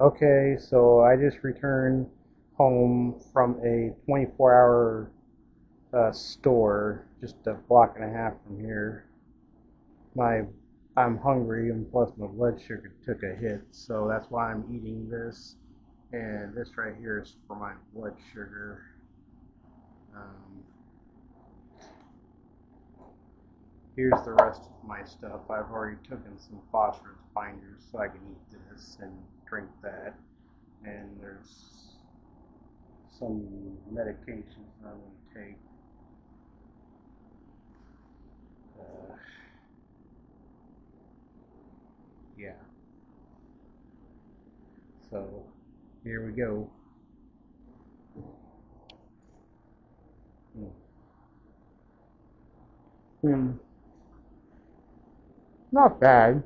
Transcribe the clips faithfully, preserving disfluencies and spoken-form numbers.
Okay, so I just returned home from a twenty-four hour uh, store just a block and a half from here. My I'm hungry and plus my blood sugar took a hit, so that's why I'm eating this. And this right here is for my blood sugar. Um, here's the rest of my stuff. I've already taken some phosphorus binders so I can eat this and drink that. And there's some medications I'm going to take. Uh, yeah. So here we go. Hmm. Not bad.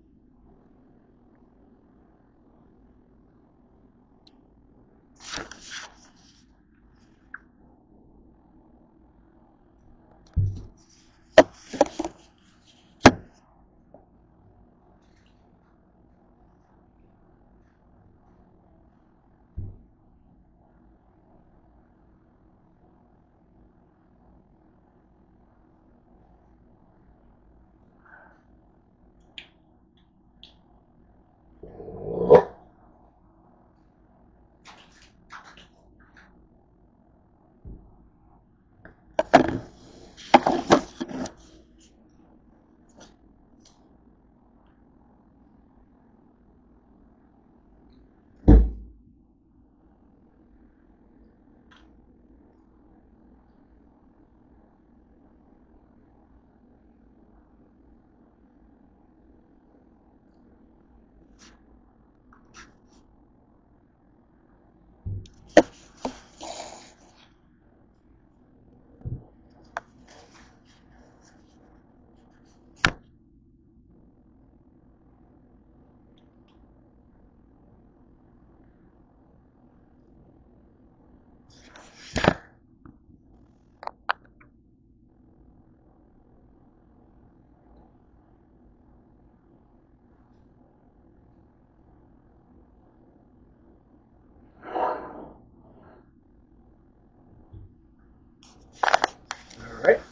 All right.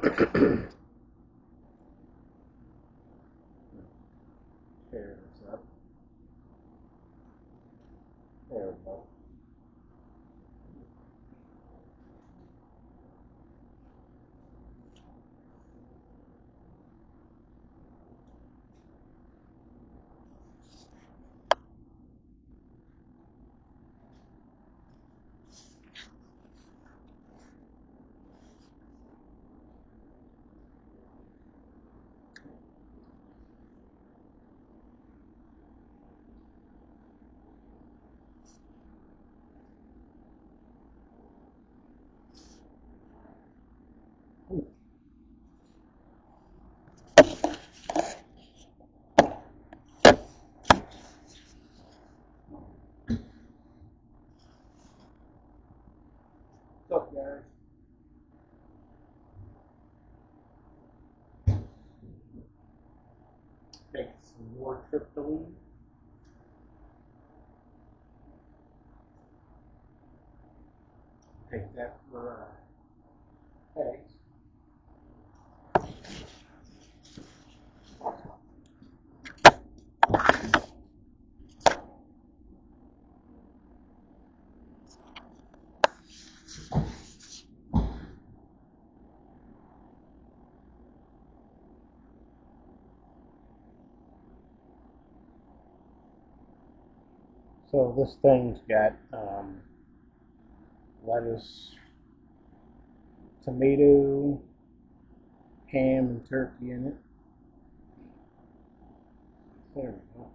Tear this up. There we go. What's up, guys? Take some more tryptoline. Take that for uh, eggs. So this thing's got um, lettuce, tomato, ham, and turkey in it. There we go.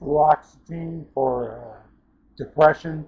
fluoxetine for uh, depression.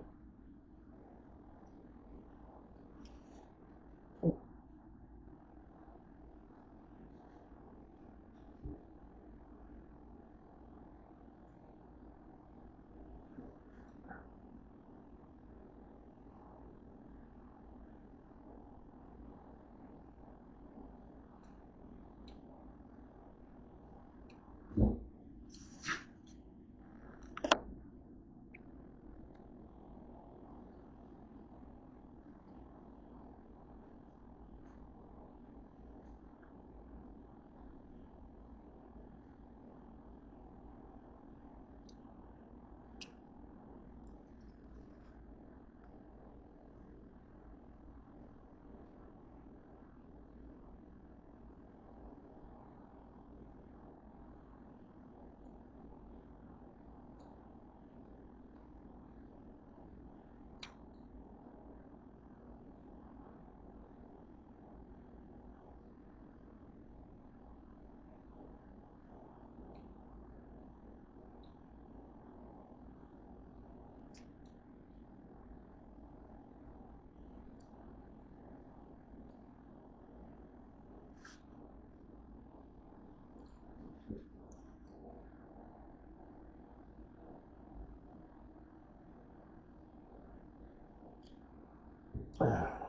Uh,